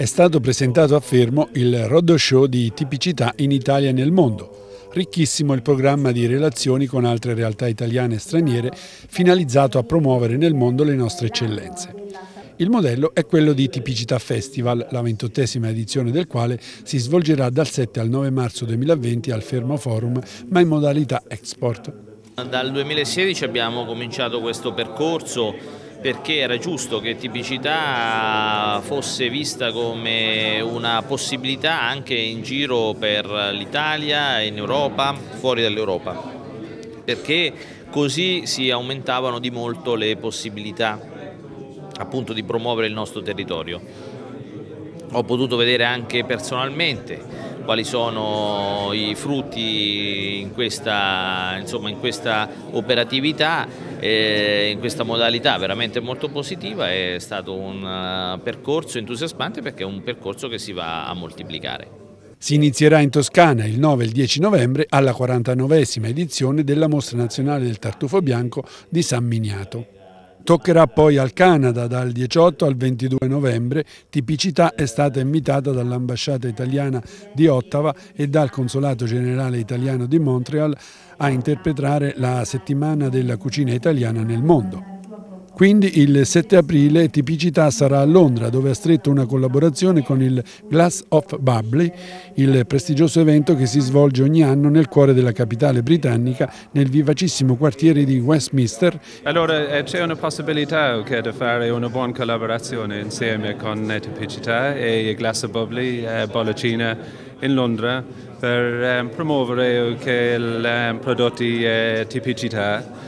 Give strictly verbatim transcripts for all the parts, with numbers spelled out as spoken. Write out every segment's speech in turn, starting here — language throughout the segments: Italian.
È stato presentato a Fermo il roadshow di tipicità in Italia e nel mondo. Ricchissimo il programma di relazioni con altre realtà italiane e straniere, finalizzato a promuovere nel mondo le nostre eccellenze. Il modello è quello di Tipicità Festival, la ventottesima edizione del quale si svolgerà dal sette al nove marzo duemilaventi al Fermo Forum, ma in modalità export. Dal duemilasedici abbiamo cominciato questo percorso perché era giusto che tipicità fosse vista come una possibilità anche in giro per l'Italia, in Europa, fuori dall'Europa, perché così si aumentavano di molto le possibilità appunto di promuovere il nostro territorio. Ho potuto vedere anche personalmente quali sono i frutti in questa, insomma, in questa operatività, eh, in questa modalità veramente molto positiva. È stato un uh, percorso entusiasmante perché è un percorso che si va a moltiplicare. Si inizierà in Toscana il nove e il dieci novembre alla quarantanovesima edizione della Mostra Nazionale del Tartufo Bianco di San Miniato. Toccherà poi al Canada dal diciotto al ventidue novembre. Tipicità è stata invitata dall'ambasciata italiana di Ottawa e dal consolato generale italiano di Montreal a interpretare la settimana della cucina italiana nel mondo. Quindi il sette aprile Tipicità sarà a Londra, dove ha stretto una collaborazione con il Glass of Bubbly, il prestigioso evento che si svolge ogni anno nel cuore della capitale britannica, nel vivacissimo quartiere di Westminster. Allora c'è una possibilità okay, di fare una buona collaborazione insieme con Tipicità e il Glass of Bubbly eh, Bollicina in Londra per um, promuovere okay, i um, prodotti eh, Tipicità.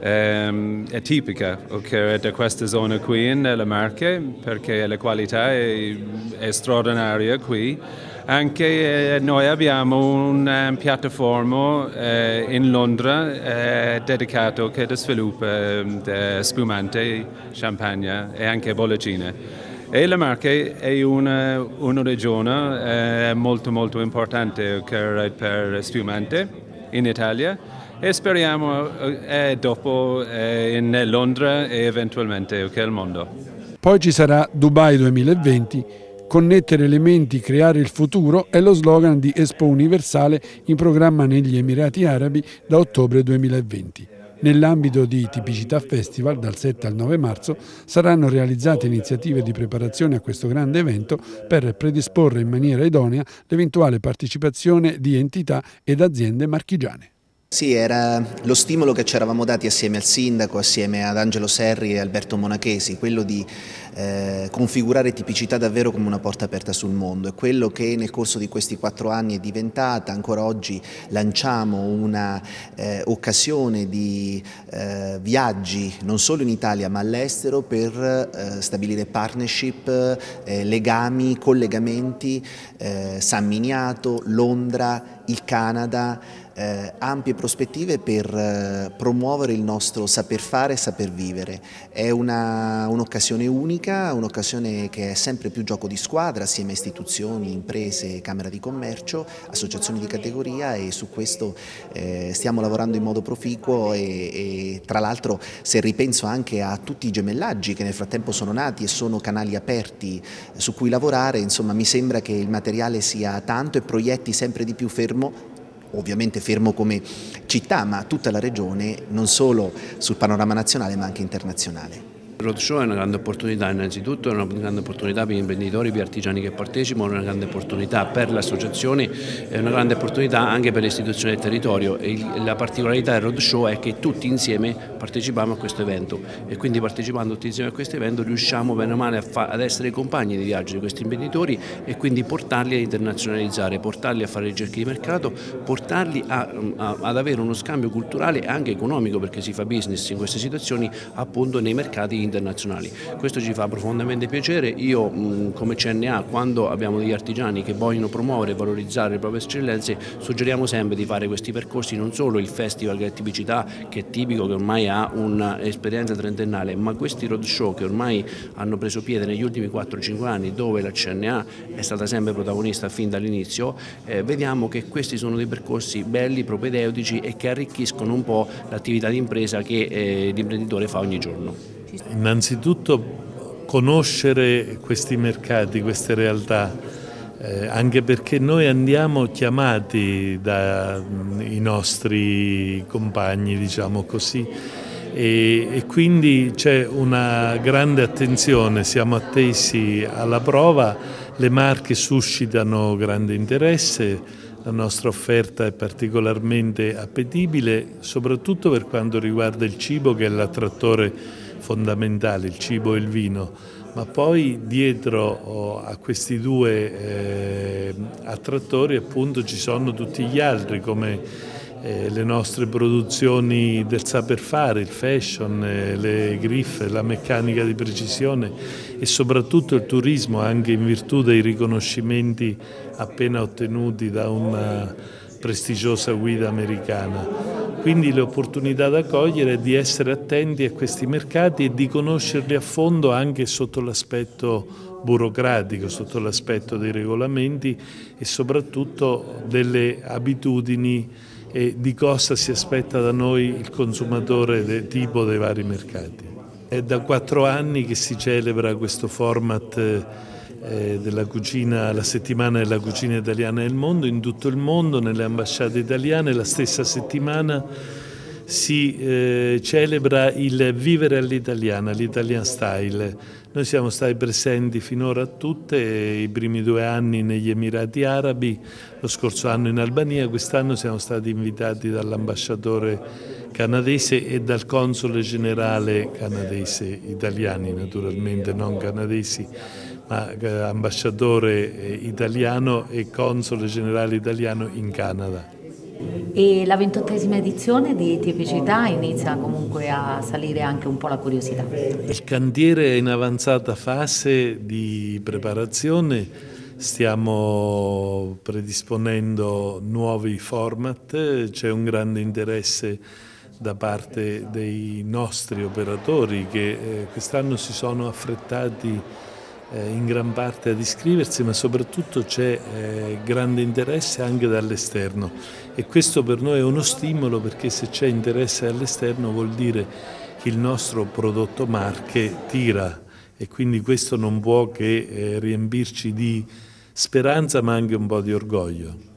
Um, è tipica okay, da questa zona qui nelle Marche perché la qualità è, è straordinaria qui. Anche eh, noi abbiamo una um, piattaforma eh, in Londra eh, dedicato che sviluppa eh, spumante, champagne e anche bollicine. E la Marche è una, una regione eh, molto molto importante okay, per spumante in Italia. E speriamo eh, dopo eh, in Londra e eventualmente okay, al mondo. Poi ci sarà Dubai duemilaventi, connettere elementi, creare il futuro è lo slogan di Expo Universale in programma negli Emirati Arabi da ottobre duemilaventi. Nell'ambito di Tipicità Festival, dal sette al nove marzo, saranno realizzate iniziative di preparazione a questo grande evento per predisporre in maniera idonea l'eventuale partecipazione di entità ed aziende marchigiane. Sì, era lo stimolo che ci eravamo dati assieme al sindaco, assieme ad Angelo Serri e Alberto Monachesi, quello di eh, configurare Tipicità davvero come una porta aperta sul mondo. È quello che nel corso di questi quattro anni è diventata. Ancora oggi lanciamo una eh, occasione di eh, viaggi non solo in Italia ma all'estero per eh, stabilire partnership, eh, legami, collegamenti, eh, San Miniato, Londra, il Canada. Eh, ampie prospettive per eh, promuovere il nostro saper fare e saper vivere. È un'occasione unica, un'occasione che è sempre più gioco di squadra assieme a istituzioni, imprese, Camera di Commercio, associazioni di categoria e su questo eh, stiamo lavorando in modo proficuo e, e tra l'altro se ripenso anche a tutti i gemellaggi che nel frattempo sono nati e sono canali aperti su cui lavorare, insomma mi sembra che il materiale sia tanto e proietti sempre di più Fermo, ovviamente Fermo come città, ma tutta la regione, non solo sul panorama nazionale ma anche internazionale. Il roadshow è una grande opportunità, innanzitutto è una grande opportunità per gli imprenditori, per gli artigiani che partecipano, è una grande opportunità per le associazioni, è una grande opportunità anche per le istituzioni del territorio. E la particolarità del roadshow è che tutti insieme partecipiamo a questo evento e quindi partecipando tutti insieme a questo evento riusciamo bene o male a fa, ad essere compagni di viaggio di questi imprenditori e quindi portarli a internazionalizzare, portarli a fare ricerche di mercato, portarli a, a, ad avere uno scambio culturale e anche economico perché si fa business in queste situazioni appunto nei mercati internazionali. Questo ci fa profondamente piacere. Io mh, come C N A, quando abbiamo degli artigiani che vogliono promuovere e valorizzare le proprie eccellenze, suggeriamo sempre di fare questi percorsi, non solo il festival che è Tipicità, che è tipico, che ormai ha un'esperienza trentennale, ma questi roadshow che ormai hanno preso piede negli ultimi quattro cinque anni, dove la C N A è stata sempre protagonista fin dall'inizio. Eh, vediamo che questi sono dei percorsi belli, propedeutici e che arricchiscono un po' l'attività di impresa che eh, l'imprenditore fa ogni giorno. Innanzitutto conoscere questi mercati, queste realtà, eh, anche perché noi andiamo chiamati dai nostri compagni, diciamo così, e, e quindi c'è una grande attenzione, siamo attesi alla prova, le marche suscitano grande interesse. La nostra offerta è particolarmente appetibile, soprattutto per quanto riguarda il cibo, che è l'attrattore fondamentale, il cibo e il vino, ma poi dietro a questi due eh, attrattori appunto ci sono tutti gli altri, come eh, le nostre produzioni del saper fare, il fashion, eh, le griffe, la meccanica di precisione e soprattutto il turismo, anche in virtù dei riconoscimenti appena ottenuti da una prestigiosa guida americana. Quindi l'opportunità da cogliere è di essere attenti a questi mercati e di conoscerli a fondo anche sotto l'aspetto burocratico, sotto l'aspetto dei regolamenti e soprattutto delle abitudini e di cosa si aspetta da noi il consumatore de, tipo dei vari mercati. È da quattro anni che si celebra questo format eh, della cucina, la settimana della cucina italiana nel mondo, in tutto il mondo, nelle ambasciate italiane. La stessa settimana si eh, celebra il vivere all'italiana, l'Italian Style. Noi siamo stati presenti finora a tutte, i primi due anni negli Emirati Arabi, lo scorso anno in Albania, quest'anno siamo stati invitati dall'ambasciatore canadese e dal console generale canadese, italiani naturalmente, non canadesi, ma ambasciatore italiano e console generale italiano in Canada. E la ventottesima edizione di Tipicità inizia comunque a salire anche un po' la curiosità. Il cantiere è in avanzata fase di preparazione, stiamo predisponendo nuovi format, c'è un grande interesse da parte dei nostri operatori che quest'anno si sono affrettati in gran parte ad iscriversi, ma soprattutto c'è eh, grande interesse anche dall'esterno e questo per noi è uno stimolo, perché se c'è interesse dall'esterno vuol dire che il nostro prodotto marche tira e quindi questo non può che eh, riempirci di speranza ma anche un po' di orgoglio.